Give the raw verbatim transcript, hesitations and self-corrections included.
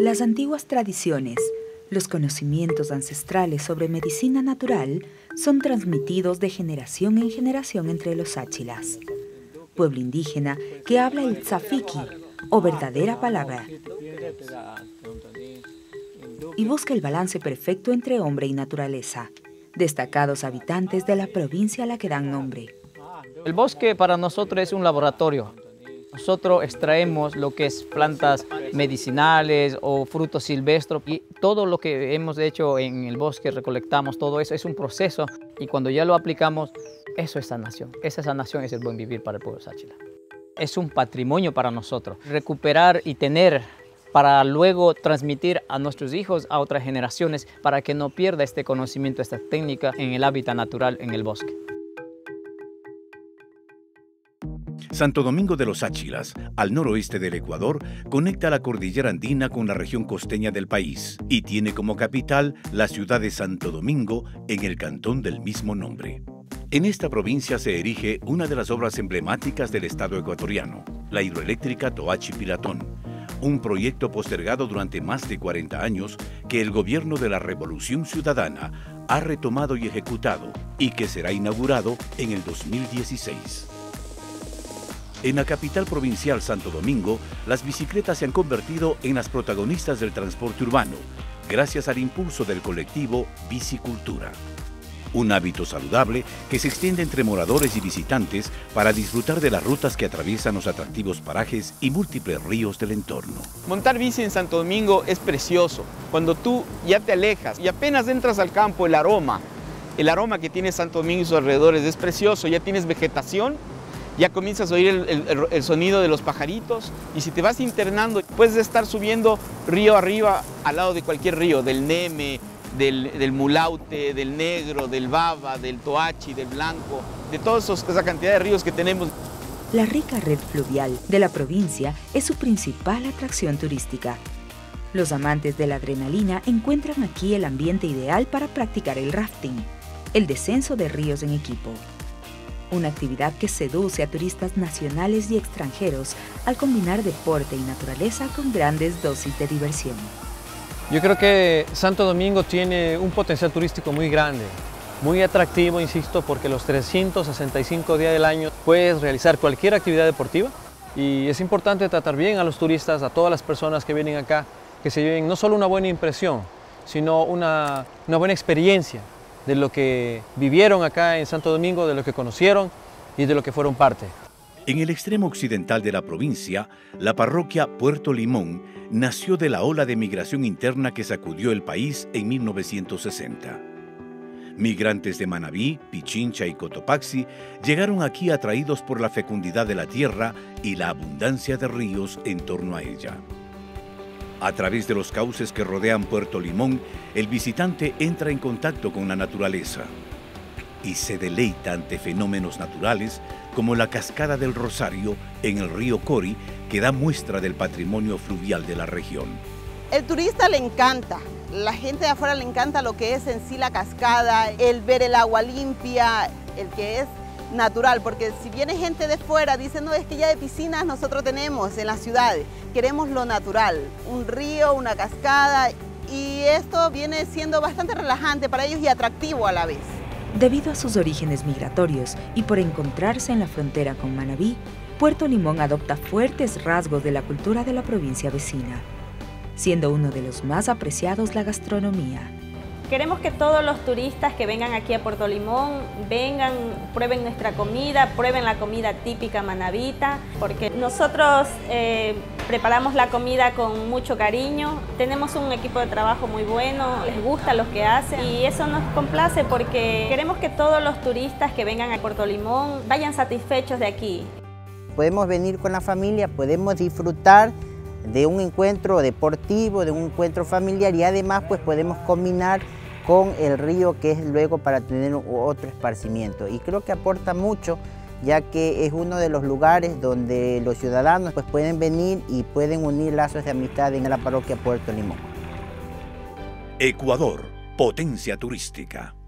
Las antiguas tradiciones, los conocimientos ancestrales sobre medicina natural son transmitidos de generación en generación entre los Achilas, pueblo indígena que habla el tzafiki, o verdadera palabra, y busca el balance perfecto entre hombre y naturaleza, destacados habitantes de la provincia a la que dan nombre. El bosque para nosotros es un laboratorio. Nosotros extraemos lo que es plantas medicinales o frutos silvestres y todo lo que hemos hecho en el bosque, recolectamos todo eso, es un proceso y cuando ya lo aplicamos, eso es sanación. Esa sanación es el buen vivir para el pueblo Sáchila. Es un patrimonio para nosotros, recuperar y tener para luego transmitir a nuestros hijos, a otras generaciones, para que no pierda este conocimiento, esta técnica en el hábitat natural en el bosque. Santo Domingo de los Áchilas, al noroeste del Ecuador, conecta la cordillera andina con la región costeña del país y tiene como capital la ciudad de Santo Domingo en el cantón del mismo nombre. En esta provincia se erige una de las obras emblemáticas del Estado ecuatoriano, la hidroeléctrica Toachi-Pilatón, un proyecto postergado durante más de cuarenta años que el gobierno de la Revolución Ciudadana ha retomado y ejecutado y que será inaugurado en el dos mil dieciséis. En la capital provincial Santo Domingo, las bicicletas se han convertido en las protagonistas del transporte urbano, gracias al impulso del colectivo Bicicultura. Un hábito saludable que se extiende entre moradores y visitantes para disfrutar de las rutas que atraviesan los atractivos parajes y múltiples ríos del entorno. Montar bici en Santo Domingo es precioso. Cuando tú ya te alejas y apenas entras al campo, el aroma, el aroma que tiene Santo Domingo y sus alrededores es precioso. Ya tienes vegetación, ya comienzas a oír el, el, el sonido de los pajaritos y si te vas internando puedes estar subiendo río arriba al lado de cualquier río, del Neme, del, del Mulaute, del Negro, del Baba, del Toachi, del Blanco, de toda esa cantidad de ríos que tenemos. La rica red fluvial de la provincia es su principal atracción turística. Los amantes de la adrenalina encuentran aquí el ambiente ideal para practicar el rafting, el descenso de ríos en equipo. Una actividad que seduce a turistas nacionales y extranjeros al combinar deporte y naturaleza con grandes dosis de diversión. Yo creo que Santo Domingo tiene un potencial turístico muy grande, muy atractivo, insisto, porque los trescientos sesenta y cinco días del año puedes realizar cualquier actividad deportiva y es importante tratar bien a los turistas, a todas las personas que vienen acá, que se lleven no solo una buena impresión, sino una, una buena experiencia de lo que vivieron acá en Santo Domingo, de lo que conocieron y de lo que fueron parte. En el extremo occidental de la provincia, la parroquia Puerto Limón nació de la ola de migración interna que sacudió el país en mil novecientos sesenta. Migrantes de Manabí, Pichincha y Cotopaxi llegaron aquí atraídos por la fecundidad de la tierra y la abundancia de ríos en torno a ella. A través de los cauces que rodean Puerto Limón, el visitante entra en contacto con la naturaleza y se deleita ante fenómenos naturales como la cascada del Rosario en el río Cori, que da muestra del patrimonio fluvial de la región. El turista le encanta, la gente de afuera le encanta lo que es en sí la cascada, el ver el agua limpia, el que es natural, porque si viene gente de fuera, dicen, no, es que ya de piscinas nosotros tenemos en las ciudades, queremos lo natural, un río, una cascada, y esto viene siendo bastante relajante para ellos y atractivo a la vez. Debido a sus orígenes migratorios y por encontrarse en la frontera con Manabí, Puerto Limón adopta fuertes rasgos de la cultura de la provincia vecina, siendo uno de los más apreciados la gastronomía. Queremos que todos los turistas que vengan aquí a Puerto Limón vengan, prueben nuestra comida, prueben la comida típica manabita, porque nosotros eh, preparamos la comida con mucho cariño, tenemos un equipo de trabajo muy bueno, les gusta lo que hacen y eso nos complace porque queremos que todos los turistas que vengan a Puerto Limón vayan satisfechos de aquí. Podemos venir con la familia, podemos disfrutar de un encuentro deportivo, de un encuentro familiar y además pues podemos combinar con el río, que es luego para tener otro esparcimiento. Y creo que aporta mucho, ya que es uno de los lugares donde los ciudadanos pues, pueden venir y pueden unir lazos de amistad en la parroquia Puerto Limón. Ecuador, potencia turística.